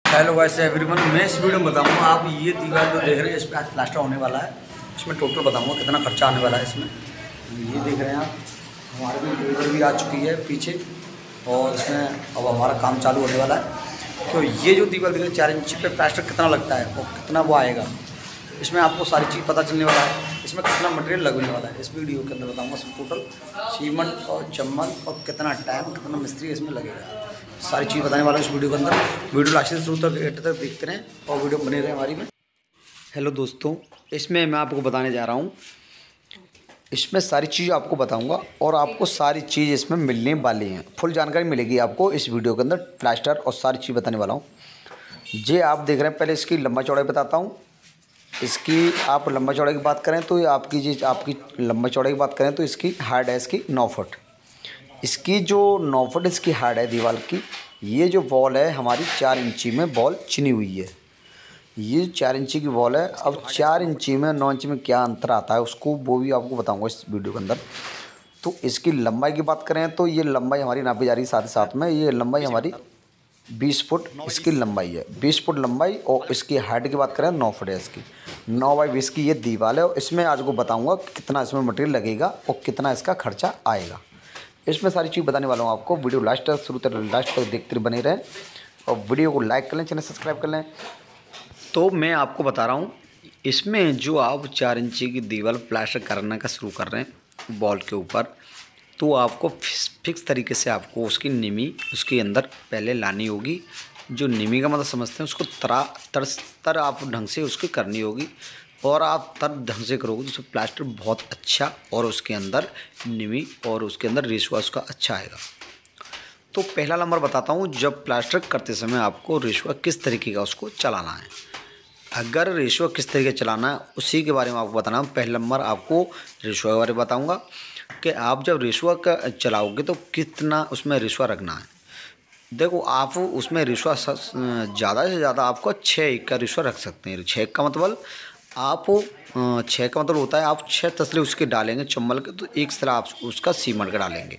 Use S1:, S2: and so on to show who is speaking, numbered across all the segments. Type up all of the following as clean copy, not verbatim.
S1: Hello guys everyone, मैं इस video में बताऊंगा आप ये दीवार जो देख रहे हैं इस पर आज प्लास्टर होने वाला है। इसमें टोटल बताऊंगा कितना खर्चा आने वाला है इसमें। ये देख रहे हैं आप, हमारे भी लेबर भी आ चुकी है पीछे और इसमें अब हमारा काम चालू होने वाला है। तो ये जो दीवार देख रहे हैं 4 इंच पे प्लास्टर कितना लगता है और कितना वो आएगा, इसमें आपको सारी चीज़ पता चलने वाला है। इसमें कितना मटेरियल लगने वाला है इस वीडियो के अंदर बताऊंगा। सब टोटल सीमेंट और चम्मल और कितना टाइम कितना मिस्त्री इसमें लगेगा, सारी चीज़ बताने वाला है इस वीडियो के अंदर। वीडियो लास्ट से शुरू तक एंड तक देखते रहें और वीडियो बने रहे हमारी में। हेलो दोस्तों, इसमें मैं आपको बताने जा रहा हूँ, इसमें सारी चीज़ आपको बताऊंगा और आपको सारी चीज़ इसमें मिलने वाली हैं। फुल जानकारी मिलेगी आपको इस वीडियो के अंदर, प्लास्टर और सारी चीज़ बताने वाला हूँ। ये आप देख रहे हैं, पहले इसकी लंबा चौड़ाई बताता हूँ। इसकी आप लंबा चौड़ाई की बात करें तो ये आपकी लंबा चौड़ाई की बात करें तो इसकी हाइट है इसकी 9 फुट। इसकी जो 9 फुट इसकी हाइट है दीवार की। ये जो वॉल है हमारी 4 इंची में वॉल चिनी हुई है। ये 4 इंची की वॉल है। अब 4 इंची में 9 इंची में क्या अंतर आता है उसको वो भी आपको बताऊंगा इस वीडियो के अंदर। तो इसकी लंबाई की बात करें तो ये लंबाई हमारी नापी जा रही है साथ ही साथ में। ये लंबाई हमारी 20 फुट इसकी लंबाई है, 20 फुट लंबाई। और इसकी हाइट की बात करें 9 फुट है इसकी। 9 बाई 20 की ये दीवार है और इसमें आज को बताऊंगा कितना इसमें मटेरियल लगेगा और कितना इसका खर्चा आएगा। इसमें सारी चीज़ बताने वाला हूँ आपको। वीडियो लास्ट तक शुरू तक लास्ट तक देखते बने रहें और वीडियो को लाइक कर लें, चैनल सब्सक्राइब कर लें। तो मैं आपको बता रहा हूँ, इसमें जो आप 4 इंची की दीवार प्लास्टर करने का शुरू कर रहे हैं बॉल के ऊपर, तो आपको फिक्स तरीके से आपको उसकी निमी उसके अंदर पहले लानी होगी। जो निमी का मतलब समझते हैं उसको तर आप ढंग से उसकी करनी होगी और आप तर ढंग से करोगे तो प्लास्टर बहुत अच्छा और उसके अंदर निमी और उसके अंदर रेशुआ उसका अच्छा आएगा। तो पहला नंबर बताता हूँ, जब प्लास्टर करते समय आपको रेशुआ किस तरीके का उसको चलाना है। अगर रेशुआ किस तरीके चलाना है उसी के बारे में आपको बताना है। पहला नंबर आपको रेशुआ के बारे में बताऊँगा कि आप जब रेशुआ का चलाओगे तो कितना उसमें रेशुआ रखना है। देखो, आप उसमें रेशुआ ज़्यादा से ज़्यादा आपको 6 का रेशुआ रख सकते हैं। 6 का मतलब आप 6 का मतलब होता है आप 6 तसले उसके डालेंगे चम्मल के, तो 1 तसला आप उसका सीमेंट का डालेंगे।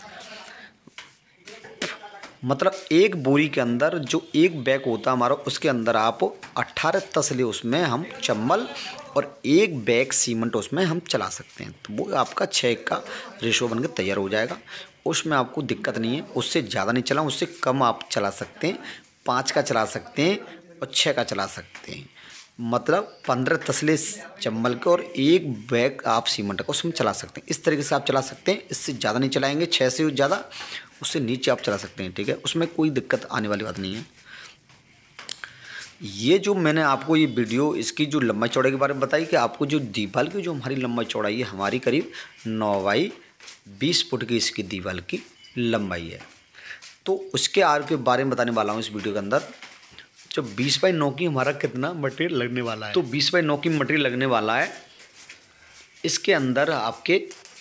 S1: मतलब एक बोरी के अंदर जो एक बैग होता है हमारा, उसके अंदर आप 18 तसले उसमें हम चम्मल और 1 बैग सीमेंट उसमें हम चला सकते हैं। तो वो आपका 6 का रेशो बनकर तैयार हो जाएगा। उसमें आपको दिक्कत नहीं है। उससे ज़्यादा नहीं चलाऊँ, उससे कम आप चला सकते हैं। 5 का चला सकते हैं और 6 का चला सकते हैं। मतलब 15 तसले चम्मल के और 1 बैग आप सीमेंट का उसमें चला सकते हैं। इस तरीके से आप चला सकते हैं। इससे ज़्यादा नहीं चलाएंगे, 6 से ज़्यादा उससे नीचे आप चला सकते हैं, ठीक है। उसमें कोई दिक्कत आने वाली बात नहीं है। ये जो मैंने आपको ये वीडियो इसकी जो लंबाई चौड़ाई के बारे में बताई कि आपको जो दीवार की जो हमारी लंबाई चौड़ाई है हमारी करीब 9 बाई 20 फुट की इसकी दीवार की लंबाई है। तो उसके आर के बारे में बताने वाला हूँ इस वीडियो के अंदर। जो 20 बाई 9 की हमारा कितना मटेरियल लगने वाला है, तो 20 बाई 9 की मटेरियल लगने वाला है। इसके अंदर आपके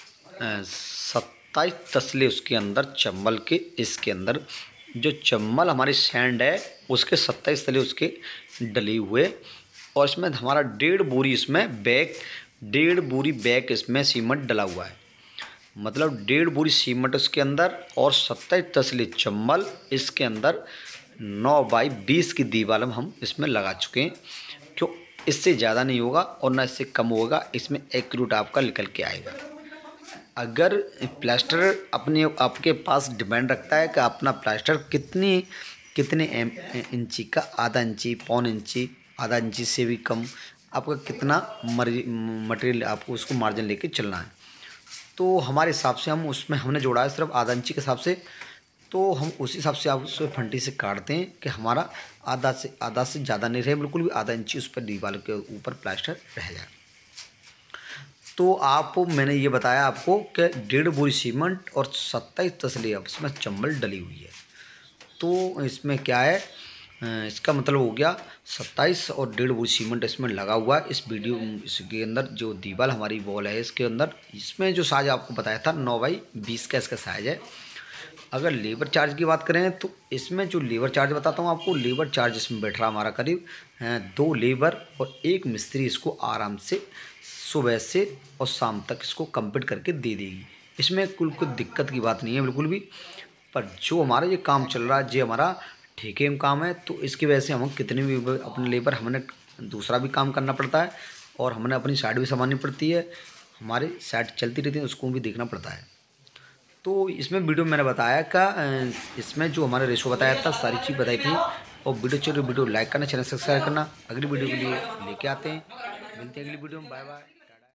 S1: 27 तसले उसके अंदर चम्मल के, इसके अंदर जो चम्मल हमारी सैंड है उसके 27 तसले उसके डले हुए। और इसमें हमारा 1.5 बोरी इसमें बैग, 1.5 बोरी बैग इसमें सीमेंट डला हुआ है। मतलब 1.5 बोरी सीमेंट उसके अंदर और 27 तसले चम्मल इसके अंदर 9 बाई 20 की दीवार हम इसमें लगा चुके हैं। क्यों, इससे ज़्यादा नहीं होगा और ना इससे कम होगा। इसमें एक्यूरेट आपका निकल के आएगा। अगर प्लास्टर आपके पास डिपेंड रखता है कि अपना प्लास्टर कितने इंची का, आधा इंची, पौन इंची, आधा इंची से भी कम आपका कितना मटेरियल आपको उसको मार्जिन लेके चलना है। तो हमारे हिसाब से हम उसमें हमने जोड़ा है सिर्फ आधा इंची के हिसाब से। तो हम उसी हिसाब से आप उसको फंटी से काटते हैं कि हमारा आधा से ज़्यादा नहीं रहे, बिल्कुल भी आधा इंची उस पर दीवार के ऊपर प्लास्टर रह जाए। तो मैंने ये बताया आपको कि 1.5 बोरी सीमेंट और 27 तसले अब इसमें चम्बल डली हुई है। तो इसमें क्या है, इसका मतलब हो गया 27 और 1.5 बोरी सीमेंट इसमें लगा हुआ है। इस वीडियो इसके अंदर जो दीवार हमारी वॉल है इसके अंदर, इसमें जो साइज आपको बताया था 9 बाई 20 का इसका साइज है। अगर लेबर चार्ज की बात करें तो इसमें जो लेबर चार्ज बताता हूँ आपको, लेबर चार्ज इसमें बैठ रहा हमारा करीब 2 लेबर और 1 मिस्त्री इसको आराम से सुबह से और शाम तक इसको कंप्लीट करके दे देगी। इसमें कोई दिक्कत की बात नहीं है बिल्कुल भी। पर जो हमारा ये काम चल रहा है, जो हमारा ठेके में काम है, तो इसकी वजह से हम कितने भी अपने लेबर हमने दूसरा भी काम करना पड़ता है और हमने अपनी साइड भी संभालनी पड़ती है, हमारी साइड चलती रहती है, उसको भी देखना पड़ता है। तो इसमें वीडियो मैंने बताया कि इसमें जो हमारा रेशो बताया था, सारी चीज़ बताई थी। और वीडियो लाइक करना, चैनल सब्सक्राइब करना। अगली वीडियो के लिए लेके आते हैं, मिलते हैं अगली वीडियो में। Bye bye.